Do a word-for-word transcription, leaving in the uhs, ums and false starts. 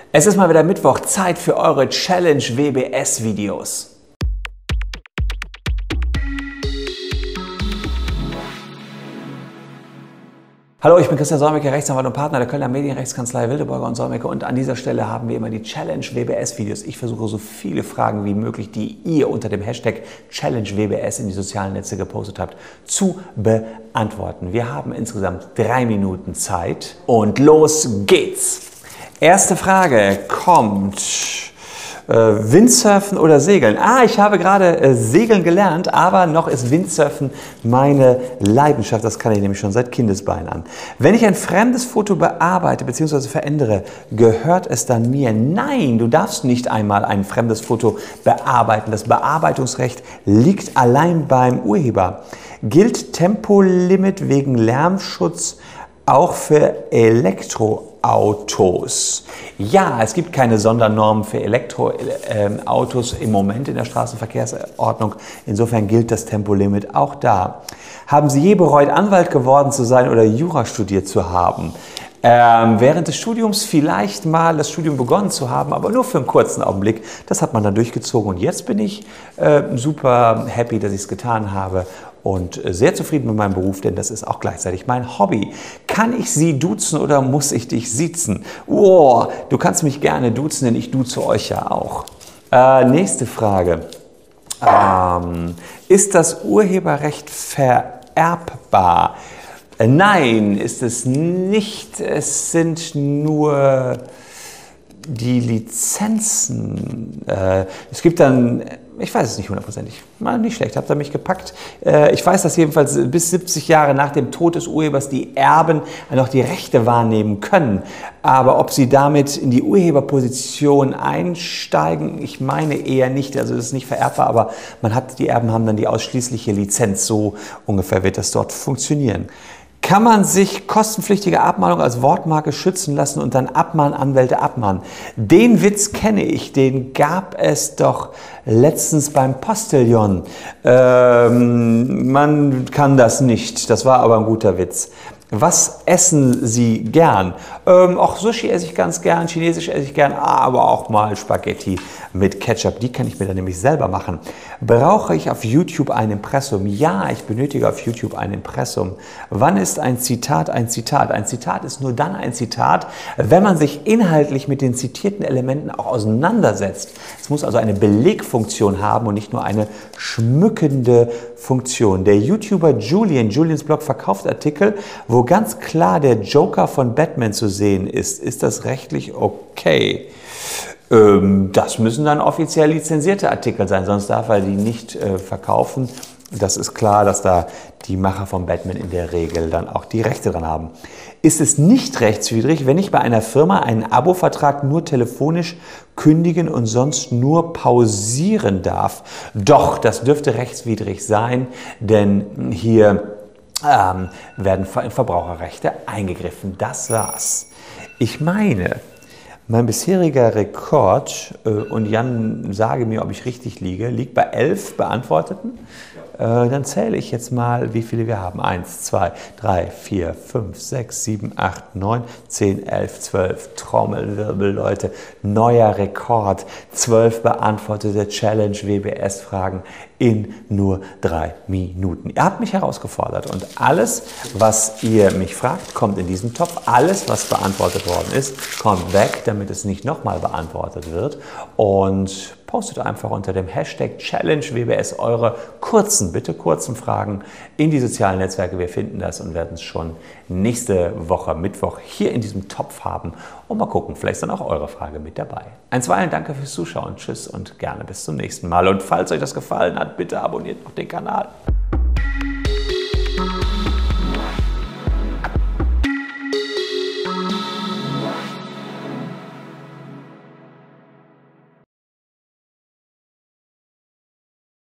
Es ist mal wieder Mittwoch, Zeit für eure Challenge W B S Videos. Hallo, ich bin Christian Solmecke, Rechtsanwalt und Partner der Kölner Medienrechtskanzlei Wildeborger und Solmecke, und an dieser Stelle haben wir immer die Challenge W B S Videos. Ich versuche so viele Fragen wie möglich, die ihr unter dem Hashtag Challenge W B S in die sozialen Netze gepostet habt, zu beantworten. Wir haben insgesamt drei Minuten Zeit und los geht's. Erste Frage kommt: äh, Windsurfen oder Segeln? Ah, ich habe gerade äh, Segeln gelernt, aber noch ist Windsurfen meine Leidenschaft. Das kann ich nämlich schon seit Kindesbeinen an. Wenn ich ein fremdes Foto bearbeite bzw. verändere, gehört es dann mir? Nein, du darfst nicht einmal ein fremdes Foto bearbeiten. Das Bearbeitungsrecht liegt allein beim Urheber. Gilt Tempolimit wegen Lärmschutz auch für Elektroautos? Ja, es gibt keine Sondernormen für Elektroautos im Moment in der Straßenverkehrsordnung. Insofern gilt das Tempolimit auch da. Haben Sie je bereut, Anwalt geworden zu sein oder Jura studiert zu haben? Ähm, während des Studiums vielleicht mal das Studium begonnen zu haben, aber nur für einen kurzen Augenblick. Das hat man dann durchgezogen, und jetzt bin ich äh, super happy, dass ich es getan habe und äh, sehr zufrieden mit meinem Beruf, denn das ist auch gleichzeitig mein Hobby. Kann ich Sie duzen oder muss ich dich siezen? Oh, du kannst mich gerne duzen, denn ich duze euch ja auch. Äh, nächste Frage. Ähm, ist das Urheberrecht vererbbar? Nein, ist es nicht. Es sind nur die Lizenzen. Es gibt dann, ich weiß es nicht hundertprozentig, nicht schlecht, habt ihr mich gepackt. Ich weiß, dass jedenfalls bis siebzig Jahre nach dem Tod des Urhebers die Erben noch die Rechte wahrnehmen können. Aber ob sie damit in die Urheberposition einsteigen, ich meine eher nicht. Also das ist nicht vererbbar, aber man hat, die Erben haben dann die ausschließliche Lizenz. So ungefähr wird das dort funktionieren. Kann man sich kostenpflichtige Abmahnung als Wortmarke schützen lassen und dann Abmahnanwälte abmahnen? Den Witz kenne ich, den gab es doch letztens beim Postillon. Ähm, man kann das nicht, das war aber ein guter Witz. Was essen Sie gern? Ähm, auch Sushi esse ich ganz gern, Chinesisch esse ich gern, aber auch mal Spaghetti mit Ketchup. Die kann ich mir dann nämlich selber machen. Brauche ich auf YouTube ein Impressum? Ja, ich benötige auf YouTube ein Impressum. Wann ist ein Zitat ein Zitat? Ein Zitat ist nur dann ein Zitat, wenn man sich inhaltlich mit den zitierten Elementen auch auseinandersetzt. Es muss also eine Belegfunktion haben und nicht nur eine schmückende Funktion. Der YouTuber Julian, Julians Blog verkauft Artikel, wo ganz klar der Joker von Batman zu sehen ist. Ist das rechtlich okay? Ähm, das müssen dann offiziell lizenzierte Artikel sein, sonst darf er die nicht äh, verkaufen. Das ist klar, dass da die Macher von Batman in der Regel dann auch die Rechte dran haben. Ist es nicht rechtswidrig, wenn ich bei einer Firma einen Abo-Vertrag nur telefonisch kündigen und sonst nur pausieren darf? Doch, das dürfte rechtswidrig sein, denn hier ähm, werden in Verbraucherrechte eingegriffen. Das war's. Ich meine, mein bisheriger Rekord, äh, und Jan, sage mir, ob ich richtig liege, liegt bei elf Beantworteten. Äh, dann zähle ich jetzt mal, wie viele wir haben. eins, zwei, drei, vier, fünf, sechs, sieben, acht, neun, zehn, elf, zwölf. Trommelwirbel, Leute. Neuer Rekord. zwölf beantwortete Challenge W B S-Fragen in nur drei Minuten. Ihr habt mich herausgefordert, und alles, was ihr mich fragt, kommt in diesen Topf. Alles, was beantwortet worden ist, kommt weg, damit es nicht nochmal beantwortet wird. Und postet einfach unter dem Hashtag Challenge W B S eure kurzen, bitte kurzen Fragen in die sozialen Netzwerke. Wir finden das und werden es schon nächste Woche Mittwoch hier in diesem Topf haben. Und mal gucken, vielleicht ist dann auch eure Frage mit dabei. Einstweilen danke fürs Zuschauen. Tschüss und gerne bis zum nächsten Mal. Und falls euch das gefallen hat, bitte abonniert noch den Kanal.